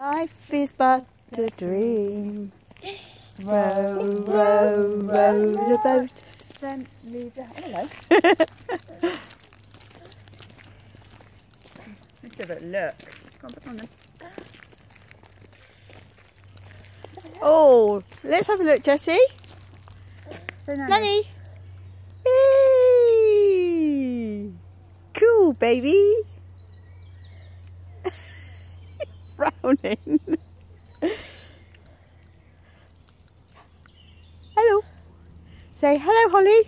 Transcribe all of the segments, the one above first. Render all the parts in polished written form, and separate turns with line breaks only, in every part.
Life is but a dream. Row, row, row the boat. Gently down. Hello. Let's have a look. Go on, put on then. Oh, let's have a look, Jessie. Nanny. Hey. Cool, baby. Frowning. Hello. Say hello, Holly.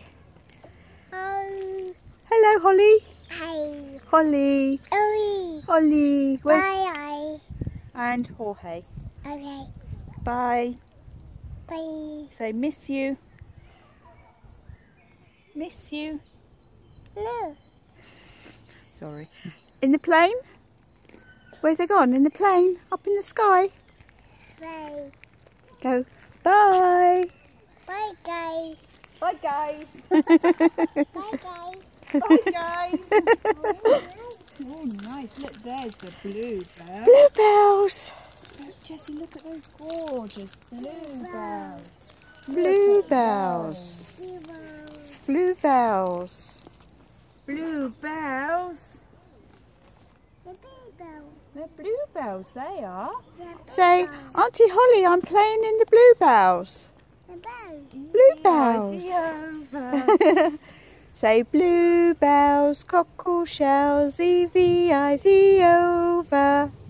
Hello, Holly.
Hi.
Holly.
Ollie.
Holly. Where's...
Bye.
And Jorge.
Okay.
Bye.
Bye.
Say miss you. Miss you.
No.
Sorry. In the plane? Where's they gone? In the plane? Up in the sky?
Bye.
Go. Bye.
Bye, guys.
Bye, guys.
Bye, guys.
Bye, guys. Oh, nice. Look, there's the bluebells. Bluebells.
Jessie, look at those gorgeous bluebells.
Bluebells. Bluebells. Bluebells. They're bluebells, they are. Say, Auntie Holly, I'm playing in the bluebells. Bluebells. Say bluebells, cockle shells, EVIV over.